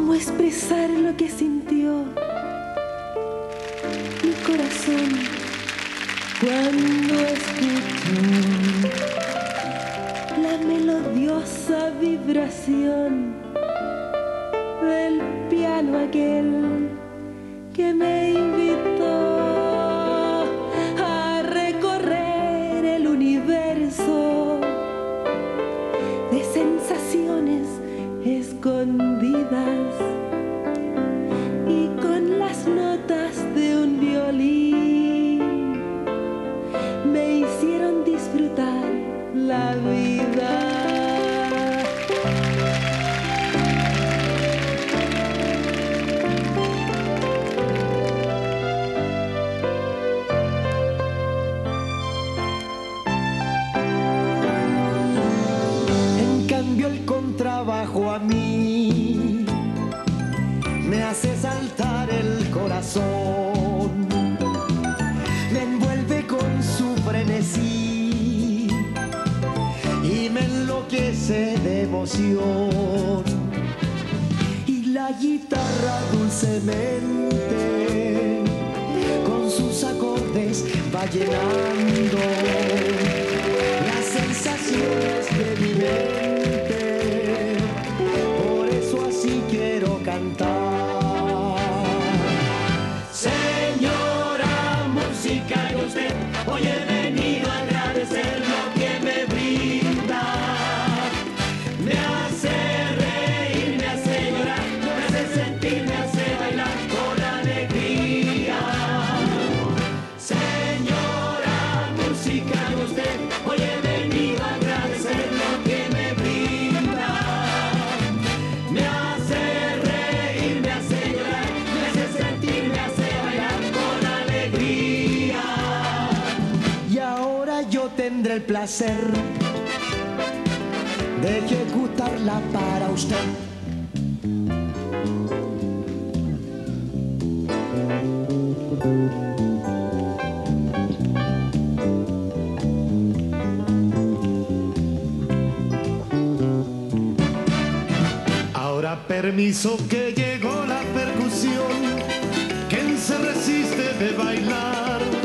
cómo expresar lo que sintió mi corazón cuando escuchó la melodiosa vibración del piano aquel que me invitó a recorrer el universo de sensaciones escondidas, y con las notas de un violín me hicieron disfrutar la vida. El contrabajo a mí me hace saltar el corazón, me envuelve con su frenesí y me enloquece de emoción. Y la guitarra dulcemente con sus acordes va llenando las sensaciones de mi mente. Cantar. Señora música, y usted hoy he venido a agradecer lo que me brinda. Me hace reír, me hace llorar, me hace sentir, me hace bailar con alegría. Señora música, y usted hoy he venido a agradecer lo que me brinda. Me hace tendré el placer de ejecutarla para usted. Ahora permiso que llegó la percusión, ¿quién se resiste de bailar?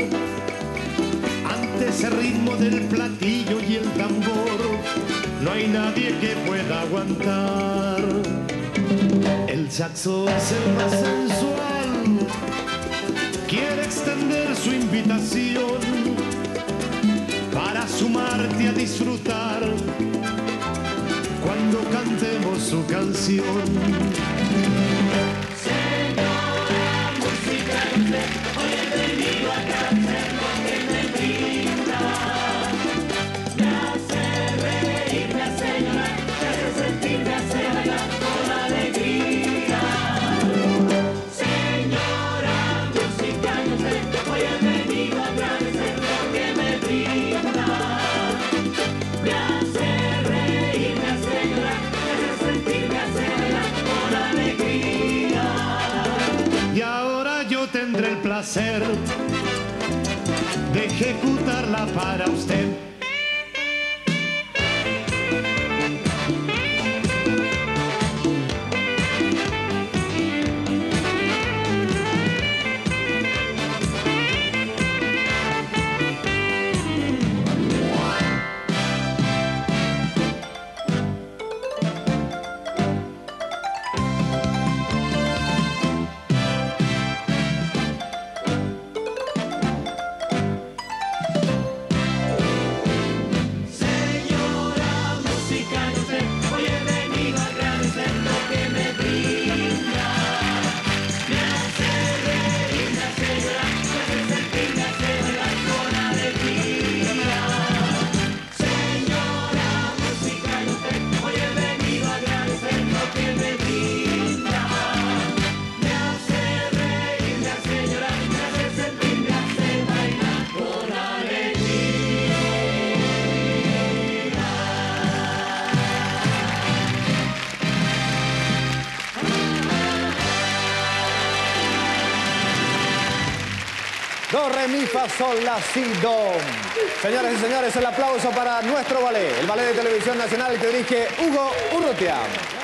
Ese ritmo del platillo y el tambor, no hay nadie que pueda aguantar. El saxo es el más sensual, quiere extender su invitación para sumarte a disfrutar cuando cantemos su canción. Señora música, hoy he venido a cantar lo que me brinda. Tendré el placer de ejecutarla para usted. Do, re, mi, fa, sol, la, si, do. Señoras y señores, el aplauso para nuestro ballet, el Ballet de Televisión Nacional que dirige Hugo Urrutia.